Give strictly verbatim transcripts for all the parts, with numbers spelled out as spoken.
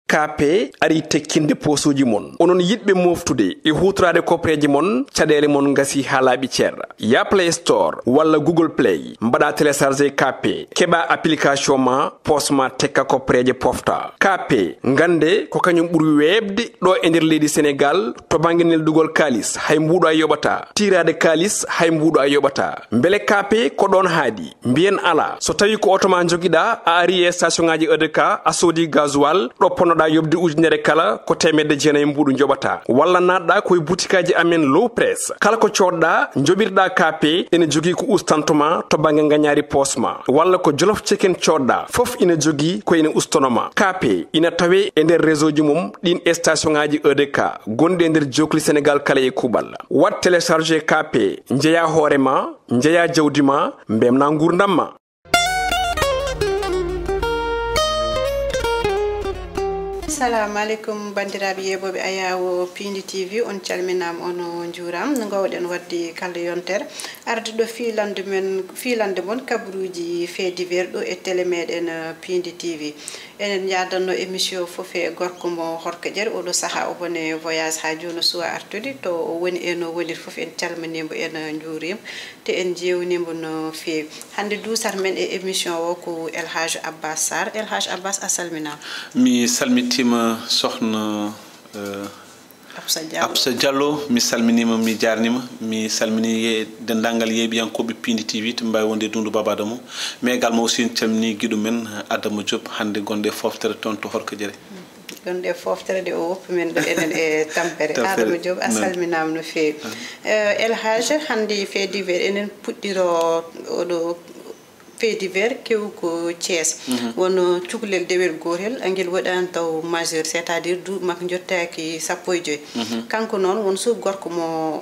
K P ari tekkinde posuji mon onon yidbe moftude e hutrade kopreji mon cadele mon ngasi halabi cerra ya Play Store walla Google Play mbada télécharger K P keba application ma posma tekka kopreje pofta K P ngande ko kanyum buri webde do e nder leydi Sénégal to banginel dugol kalis hay mbudo ayobata tirade kalis hay mbudo ayobata mbele K P ko don haadi mbien ala so tawi ko automa jogida a ari e station ngaji E D K a sodi gasoil do pono da yobdi ujunere kala ko temedde jeenay mbudu njobata walla nadda koy boutikaji amen low press kala ko codda njobirda K P ene jogi ko ustantuma to bange nganyari posma walla ko jollof chicken codda fof ina jogi ko ene ustonoma K P ina tawe e nder réseau ji mum din station ngaji E D K gonde e nder jokli Sénégal kala e kubal wat télécharger K P njeya horema njeya jawdima mbemna ngurdamma. Assalamu alaikum bandiraɓe yeɓoɓe ayawo Piindi T V on calminama on juuram no gawɗen wadde kala yontere arde ɗo filande men filande mon kabaruji fait divers ɗo e télé meɗen Piindi T V enen jadanno émission foof e gorko mo horko ƴere oɗo saaha o woni voyage ha joni suwa artude to o woni eno wonir foof en calminimo en juurima te en jewnimo no fewi hande dusat men e émission o ko El Hadj Abbas Sarr El Hadj Abbas a salminama. Mi salmitima sohna Habsa Diallo Habsa Diallo mi salminima mi jarnima mi salmini dendangal yeeɓiyankoɓe Piindi T V to mbawi wonde dundu Baba Adamo mais également aussi en calmini guiɗo men Adama Diop hande gonɗe foftere toon to horko ƴere gonɗe foftere de o woppi men ɗo enen e tampere Adama Diop a salminama no fewi El Hadj hande fait divers enen puɗɗiro oɗo fait divers kew ko Thiès wono cukalel dewel gotel angel waɗani taw majeur c' est à dire duuɓi makko jottaki sappo e joyyi kanko noon won suuɓi gorko mo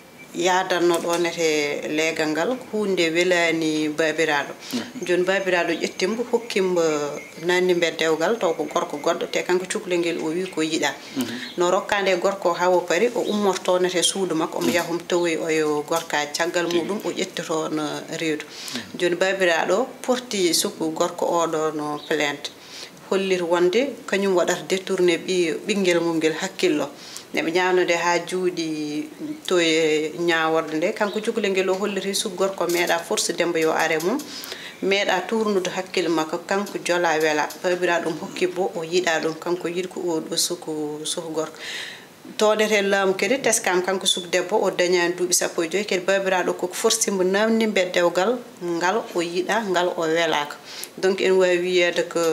yadanno ɗonete leegal ngal hunde welani babiraɗo joni babiraɗo ƴettimbo hokkimbo nanni mbe dewgal taw ko gorko goɗɗo te kanko cukalel ngel o wi ko yiɗa no rokkande gorko hawo pari o ummortonete suudu makko omo yahum tawoy oyo gorkaji caggal muɗum o ƴettito no reedu joni babiraɗo porti suku gorko oɗo no plainte hollir wonde kañum waɗata détourné ɓi ɓinguel mum ngel hakkillo neɓe ñawnude ha juuɗi to e ñaworde nde kanko cukalel ngel o holliti suku gorko meeɗa force dembo yo are mum meeɗa tournude hakkille makko kanko jola wela babiraɗo ɗum hokki bo o yiɗa ɗum kanko yiɗi ko oɗo suku suku gorko todete laamu kadi teskam kanko suku debbo o dañani duuɓi sappo e joyyi kadi babiraɗo koko forcimo namdi mbe dewgal ngal o yiɗa ngal o welaka donc en wawi wiyede ko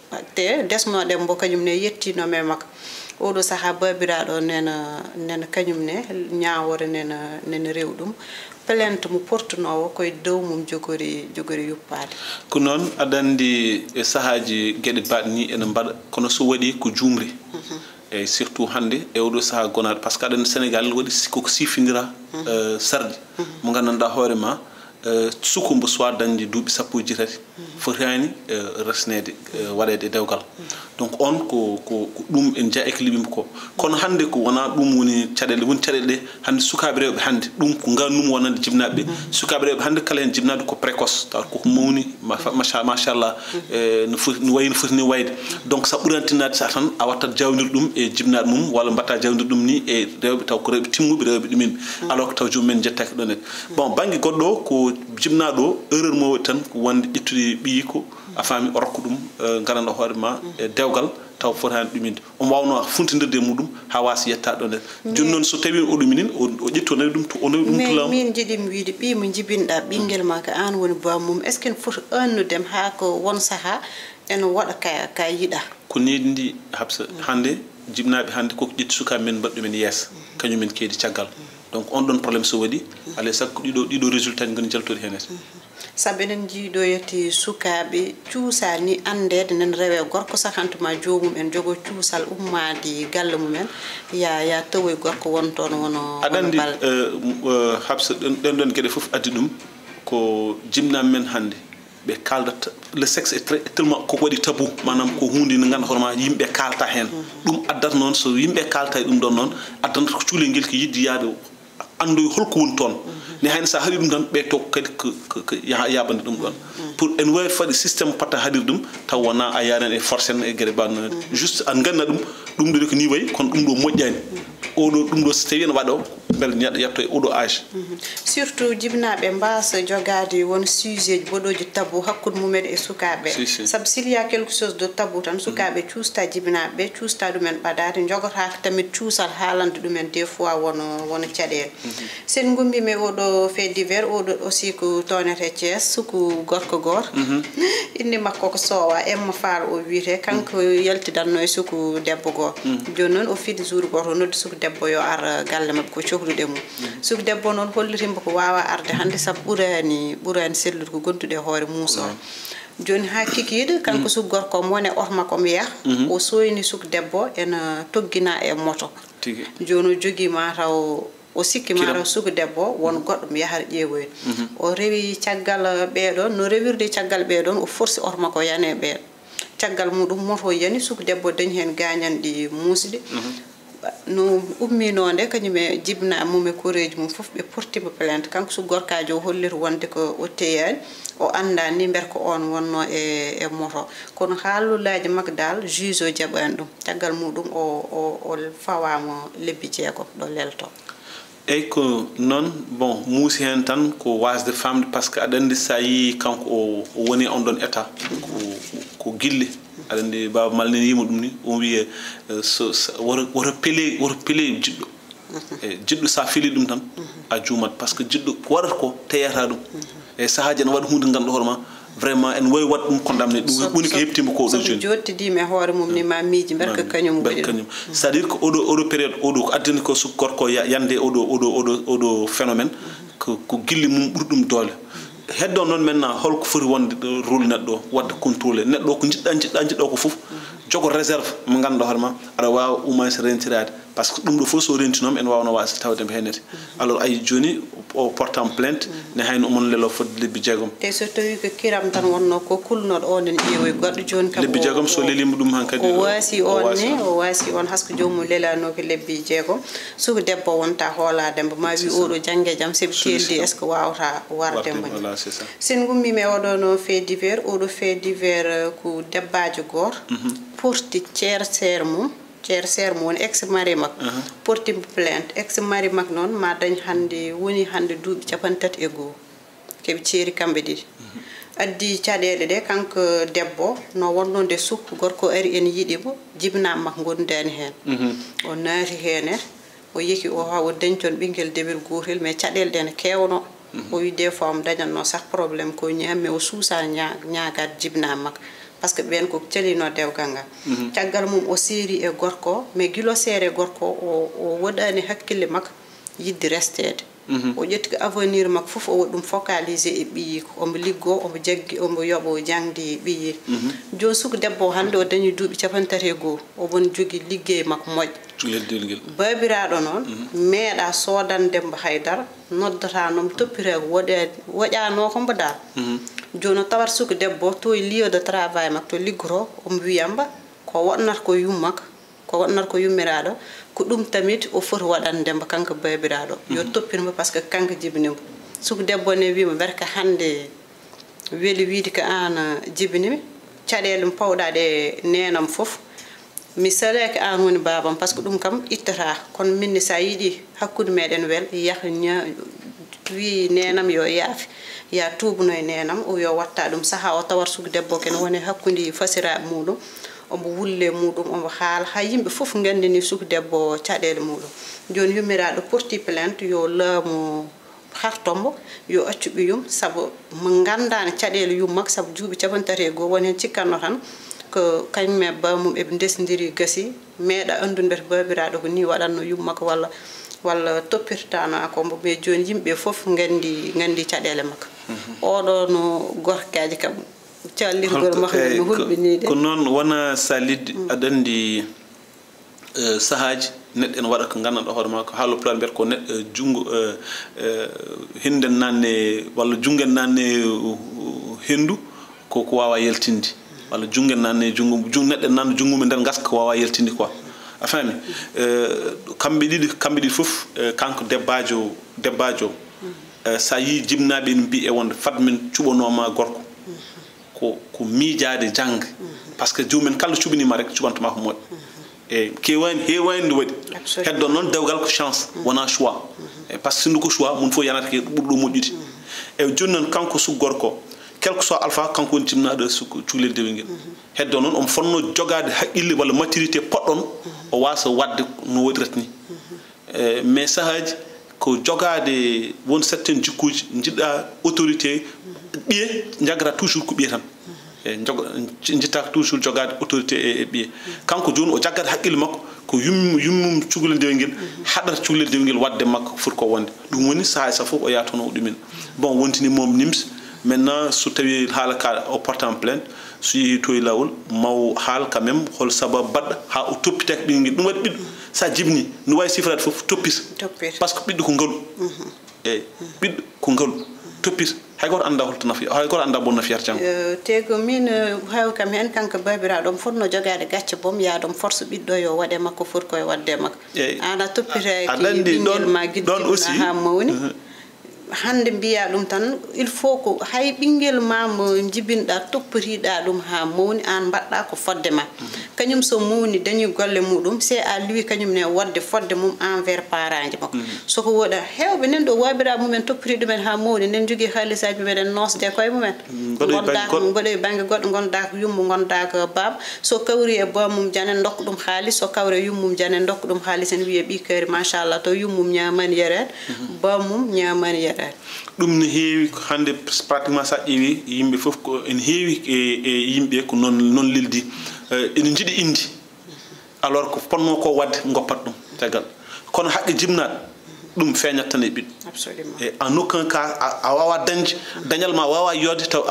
te desnoɗe mbo kañum ne yettinome makko oɗo saaha babiraɗo nena nena kañum ne ñawore nena nena rew ɗum plainte mo portunowo koye dow mum jogori jogori yuppade ko noon aɗa andi e saahaji gueɗe baɗe ni ene mbaɗa kono so waɗi ko jumri eyyi surtout hande e oɗo saaha gonaɗo par ce que aɗa andi Sénégal waɗi koko sifidira sardi mo gandanɗa hoorema sukumbo soit dañde duuɓi sappo e jeetati fotani resnede waɗede dewgal donc on ko ko ɗum en jaa équilibre ko kono hande ko wona ɗum woni caɗele woni caɗele ɗe hande sukaɓe rewɓe hande ɗum ko gandum wonande jibnaɓe ɓe sukaɓe rewɓe hande kala hen jibnaɓe ko précoce taw koko mawni machallah no foti no wayi no foti ni wayde donc sa ɓurantinade sa tan a wattat jawdir ɗum e jibnaɗe mum walla mbatta jawdir ɗum ni e rewɓe taw ko rewɓe timmuɓe rewɓe ɗumen alors que taw jomumen jettaki ɗon e bon banggue goɗɗo ko jibnaɗo erreur mo waɗi tan ko wonde ƴettude ɓiyi ko a faami o rokka ɗum garanɗo hoorema e dewgal taw fotani ɗuminde omo wawno funtidirde muɗum ha wasa yettade ɗon e joni noon so tawi o ɗuminin o ƴetti nawi ɗum to o nawi ɗum to laamu min jiiɗimi wiide ɓi mo jibinɗa ɓinguel ma ko an woni bamum est ce que ne foti annudem ha ko won saaha ene waɗa ka ka yiɗa ko needi ndi Habsa hande jibnaɓe hande koko ƴetti sukaɓe men mbaɗ ɗumen yeesa kañumen keedi caggal donc on ɗon probléme so waɗi alay sakko ɗiɗo ɗiɗo résultat goni jaltude hen saabu enen jiiɗo yetti sukaɓe cuusal ni andede nen rewe gorko sahantuma jomum en jogo cuusal ummade galle mumen ya ya tawoy gorko won toon wono aɗa andi Habsa ɗen ɗon gueɗe foof addi ɗum ko jibnaɓe men hande ɓe kaldata le sexe est très tellement koko waɗi tabou manam ko hunde nde ganduɗa hoorema yimɓe kalta hen ɗum addata noon so yimɓe kalta e ɗum ɗon noon addanta ko cuulel nguel ko yidde yaade andu holko woni ton ni hayna sa haali dum tan be to kadi ko yabande dum don pour en way fadi système pata hadir dum taw wona a yaran e forcen e gere ban juste an ganna dum dum do ko ni way kon dum do mojjani o do dum do so tawi en wado bel nyaado yatto e odo âge surtout jibnaabe mbaasa jogade won sujet bodoji tabou hakkude mumen e sukabe sab s'il y a quelque chose de tabou tan sukabe ciusta jibnaabe ciusta dumen badade jogota tamit ciusal haalande dumen des fois wono wono cadel sen gumbi me odo fait divers odo aussi ko tonete Thiès suku gorko gor indi makko ko sowa emma faal o wiite kanko yaltidanno e suku debbo go jonnon o fidi jour goto noddi suku debbo yo ar galle mabbe ko cohlude mum suku debbo non hollitimba ko wawa arde hande sab burani burani sellude ko gondude hoore muso joni ha kikide kanko suku gorko mone orma ko miya o soyni suku debbo en toggina e moto jono jogi ma taw o sikki mara suku debbo won goddo mi yahar ƴeewoy o rewi caggal beedon no rewirde caggal beedon o forsi orma ko yane be caggal mudum moto yani suku debbo dañi hen gañandi musdi no ummi nonde kanyume jibna mume koreji mum fof be portiba plainte kanko su gorkaajo hollir wonde ko o teyani o anda ni ber ko on wonno e e moto kono haalulaaji mak dal juge o jaban dum caggal mudum o o o fawamo lebbi jeego do lelto e ko non bon musi hen tan ko wasde famde parce que adandi sayi kanko o woni on don état ko ko gille adandi baba malni yimo dum ni o wi so wor wor pele wor pele jiddo e jiddo sa fili dum tan a juumat parce que jiddo ko warat ko teyata dum e sahaaje no wad hunde ngam do horma vraiment en way wat dum condamné dum boni ko heptima ko do jeune jotti me hoore mum ni ma miiji berka kanyum wadi c'est à dire que odo odo période odo ko addani ko su gorko yande odo odo odo odo phénomène ko ko gilli mum burdum dole heddo non maintenant holko foti wonde rôle neddo wadde contrôler neddo ko jidda jidda jiddo ko fof jogo réserve mo ganda horma ara waaw uma se rentirade parce que dum do fo so rentinom en wawno wasi tawde henete alors ay joni o portant plainte ne hayno mon lelo fodde lebbi jegom te so tawi ko kiram tan wonno ko kulnod onen ƴeewoy goddo joni kam lebbi jegom so lelimo dum hankadi o wasi on ne o wasi on hasko jomu lelano ko lebbi jegom suko debbo wonta hoolade mbo ma wi odo jange jam sebi keldi est ce que wawta warde mbo sen gummi me odo no fait divers odo fait divers ko debbaajo gor porti cer sermo cer sermo woni ex mari mak porti plainte ex mari mak non ma dañ hande woni hande duubi capantati e go kebi cieri kambe di addi cadeede de kanko debbo no wonno de sukku gorko ari en yidimo jibna mak gondani hen o naati hen o yeki o ha o dañton bingel debel gotel mais cadel den kewno o wi des fois am dañanno sax problème ko ñamme o suusa ñaagat jibna mak parce que ben ko celino dewgal ngal caggal mum o séri e gorko mais gilo sere gorko o o wodani hakkille mak yiddi restede o jetti ko avenir mak fof o dum focaliser e biyi ko o mo liggo o mo jaggi o mo yobo jangdi biyi jo suku debbo hande o dañi duubi capantati go o bon jogi liggey mak moj leddel babiraado non meeda sodan demba haydar noddata nom toppire wode wojano ko mbada jono tawar suku debbo to lieu de travail mak to liggoro o mo wiyamba ko wonnat ko yummak ko wonnat ko yummiraado ko dum tamit o foti wadan demba kanko babiraado yo toppirmo parce que kanko jibinimo suku debbo ne wiima berka hande weli wiidi ka an jibinimi cadelum pawdade nenam fof mi saleke an woni babam parce que dum kam ittata kon minni sa yidi hakkude meden wel yahnya wi nenam yo yaafi ya tubuno e nenam o yo watta dum saha o tawar suku debbo ken woni hakkundi fasira mudum o mo wulle mudum o mo haal ha yimbe fof ngandini suku debbo cadele mudum joni yummiraado porti plainte yo laamu hartombo yo accu biyum sabu mo gandani cadele yummak sabu juubi capantati go woni hen cikkanno tan ko kanyme bamum e desdiri gasi meeda andunde babiraado ko ni wadanno yummak walla walla toppirtana ko mbo be joni yimbe fof ngandi ngandi cadele mak odo no gorkaaji kam callirgol makko no hulbini de ko non wana salid adandi sahaaji nedden wada ko ganna do horma ko haalo plan ber ko net jungo hinden nanne walla jungen nanne hendu ko ko wawa yeltindi walla jungen nanne jungo jung nedden nan jungo men der gaska wawa yeltindi quoi a faami kamɓe ɗiɗi kamɓe ɗiɗi fof kanko debbajo debbajo sa yi jibnaɓe en mbi e wonde fadmin cuɓanoma gorko ko ko miijade jangga par ce que jomumen kala cuɓanima rek cuɓantoma ko moƴƴo e kewani hewani nde waɗi heddo noon dewgal ko chance wona choix e par ce que sindu ko choix mum fof yanata ke ɓurɗo moƴƴude e joni noon kanko suku gorko quel que soit alpha kanko woni jibnaɗo suku cukalel dewel ngel heddo noon omo fonno jogade haqqille walla maturité poɗɗon o wasa wadde no waɗirata ni mais sahaji ko jogade won certaine jikkuji jiɗɗa autorité ɓiye jaggata toujours ko ɓiye tan e jittaka toujours jogade autorité e ɓiye kanko joni o jaggata haqqille makko ko yum yummum cukalel dewel ngel haɗata cukalel dewel ngel wadde makko foti ko wonde ɗum woni saha sa fof o yaha toon o ɗumen bon wontini mom nims maintenant so tawi haala ka o portant plainte so yeehi to e lawol maw haal quand même hol sabab baɗɗo ha o toppitaki ɓinguel ɗum waɗi ɓiɗɗo sa jibni no wawi sifrade fof toppita par ce que ɓiɗɗo ko ngaalu eyyi ɓiɗɗo ko ngaalu toppita hay goto anda holto nafi hay goto anda bon nafiyata janggo te ko min haw kam hen kanko babiraɗo ɗum fotno jogade gacce boom yaɗum force ɓiɗɗo yo waɗe makko foti koye wadde makko ana toppitaki ɓinguel ma guiɗɗo ha mawni hande mbiya ɗum tan il faut ko hay ɓinguel ma mo jibinɗa toppitiɗa ɗum ha mawni an mbaɗɗa ko fodde ma kañum so mawni dañi golle muɗum c'est à lui kañum ne wadde fodde mum envers parent ji makko soko woɗa hewɓe nen ɗo wabira mumen toppiti ɗumen ha mawni nen jogui haalisaji mumeɗen nosde koye mumen gonda ko mboɗo banggue goɗɗo gonda ko yummu gonda ko baba so kawri e bamum jane dokka ɗum haalis so kawre yummum jane dokka ɗum haalis en wiye ɓi kayri machallah to yummum ñamani yeren bamum ñamani yeren ɗum no heewi hande pratiquement sa ƴeewi yimɓe fof ko en heewi e yimɓe ko noon noon leldi ene jiiɗi indi alors ko ponno ko wadde goppat ɗum caggal kono haqqe jibnaɗo ɗum feeñat tan e ɓiɗɗo e en aucun cas a wawa dañde dañal ma wawa yodde taw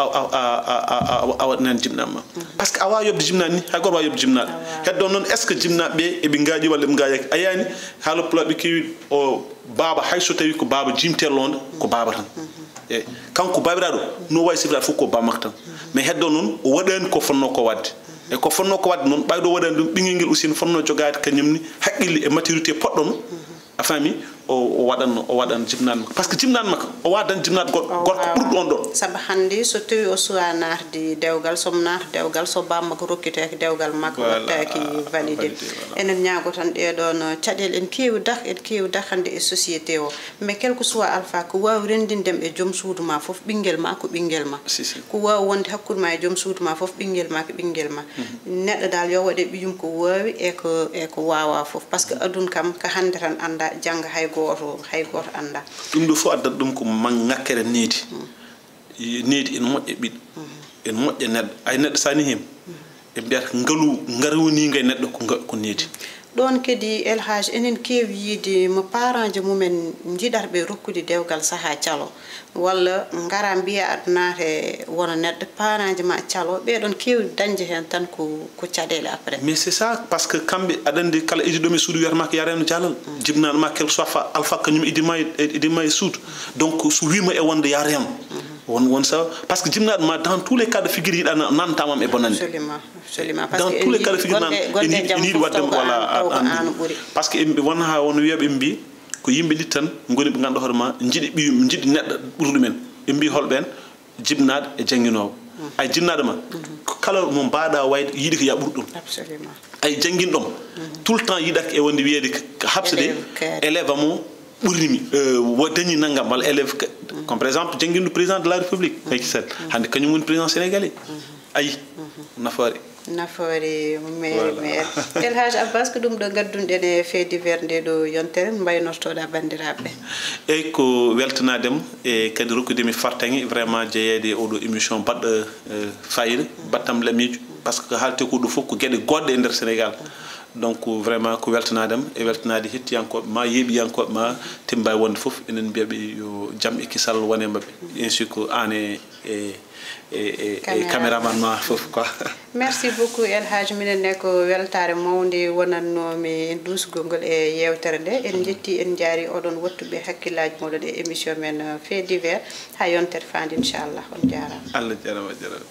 a waɗanani jibnaɓe ma par ce que a wawa yobde jibnaɗo ni hay goto wawa yobde jibnaɗo heddo noon est ce que jibnaɓe ɓe eɓe gaaƴi walla eɓe gaƴaki a yiyani haala pulaɓe kewi o baba hay so tawi ko baba jimtellonde ko baba tan e kanko babiraɗo no wawi sifrade fof ko bamakko tan mais heddo noon o waɗani ko fonno ko wadde e ko fonno ko wadde noon ɓayɗo waɗani ɗum ɓinguel ngel aussi fonno jogade kañum ni haqqille e maturité poɗɗon a faami o waɗan o waɗan jibnade makko par ce que jibnade makko o wawa dañde jibnade gorko ɓurɗo on ɗon saabu hande so tawi o suwa naatde dewgal somo naata dewgal so bammakko rokkiteki dewgal makko wattaki validé enen ñaago tan ɗeɗon caɗele en kewi dak en kewi dak hande e société o mais quelque soit alpha ko wawi rendindem e joom suudu ma foof ɓinguel ma ko ɓinguel ma ko wawi wonde hakkude ma e joom suudu ma foof ɓinguel ma ko ɓinguel ma neɗɗo dal yo waɗe ɓiyum ko wawi e ko e ko wawa foof par ce que aduna kam ko hande tan anda jangga hay goto hay goto anda ɗum ɗo fof addata ɗum ko man ngakkere needi needi ene moƴƴe ɓiɗɗo ene moƴƴe neɗɗo ay neɗɗo sani hen e mbiyata ngaalu ngarwoniga e neɗɗo ko needi ɗon kadi elhage enen kewi yiide mo parent ji mumen jiɗata rokkude dewgal saaha calo walla ngara mbiya aɗa naate wona neɗɗo parent ji ma calo ɓeɗon kewi dañde hen tan ko ko caɗele après mais c'est ça parce que kamɓe aɗa andi kala idiɗomi suudu wiyatama ko yareno jalal jibnaɗo ma quelque soit fa alpha kañum idima idima e suudu donc so wima e wonde yareno won won sa parce que jibnaɗo ma dans tous les cas de figure yiɗa nantamam e bonande absolument absolument dans tous les cas de figure nan ene yiɗi wadde wala parce que won ha won wiyaɓe mbi ko yimɓe ɗi tan goni ɓe ganduɗa hoorema jiiɗi ɓiyum jiiɗi neɗɗo ɓuuri ɗumen ɓe mbi holɓen jibnade e jangguinowo ay jinnaɗo ma kala mo mbaɗa wayde yiiɗi ko ya ɓuuri ɗum ay jangguinɗom tout le temps yiɗaka e wonde wiyede ko habsde élève amo ɓurnimi wo dañi naggam walla élève comme par exemple jangguinɗo président de la république Macky Sall hande kañum woni président sénégalais ayi nafoore nafoore mais mais elhage abbas ko ɗum ɗo gaddunɗen e fait divers nde ɗo yontere mbaynortoɗa bandiraɓe eyyi ko weltanadem e kadi rokkudemi fartagui vraiment jeeyede oɗo émission baɗɗo fayida battam lamijo par ce que haalte ko ɗo foof ko gueɗe goɗɗe e nder sénégal donc vraiment ko weltanadem e weltanade hettiyankoɓe ma yeeɓiyankoɓe ma timbawi wonde foof enen mbiyaɓe yo jaam e kisal wone mabɓe ainsi que an e e caméraman ma foof quoi merci beaucoup elhage minen ne ko weltare mawde wonannomi dusgol ngol e yewtere nde en jetti en jaari oɗon wattuɓe hakkillaji moɗon e émission men fait divers ha yontere fande inchallah on jarama allah jarama jarama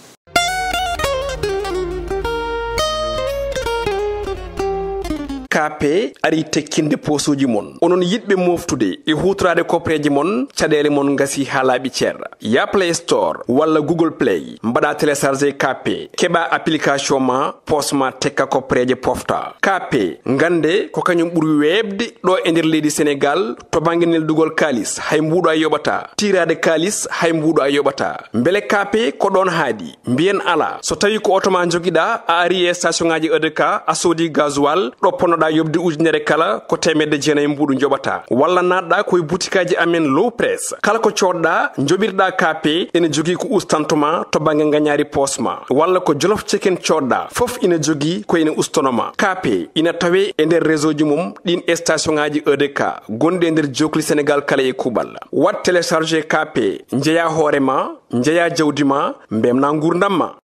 kape ari tekkinde posuji mon onon yidbe moftude e hutrade kopreji mon caɗele mon gasi ha laaɓi ceerra ya Play Store walla Google Play mbaɗa télécharger kape keɓa application ma posma tekka kopreje pofta kape ngande ko kañum ɓuri webde ɗo e nder leydi Sénégal to banggue neldugol kalis hay mbuɗo a yoɓata tirade kalis hay mbuɗo a yoɓata beele kape ko ɗon haadi mbiyen ala so tawi ko auto ma joguiɗa a ari e station ngaji E D K a soodi gasoil ɗo ponnoɗa yobde ujunere kala ko temedde jeenayi mbuɗu joɓata walla natɗa koye boutikaji amen low press kala ko coɗɗa joɓirɗa kape ene jogui ko ustantoma to banggue gagnari posma walla ko jolof chicken coɗɗa foof ina jogui ko ina ustonoma kape ina tawe e nder réseau ji mum ɗin station ngaji E D K gonɗi e nder jokli Sénégal kala e kuɓal wat téléchargé kape jeeya hoorema jeeya jawdi ma mbemna gurdam ma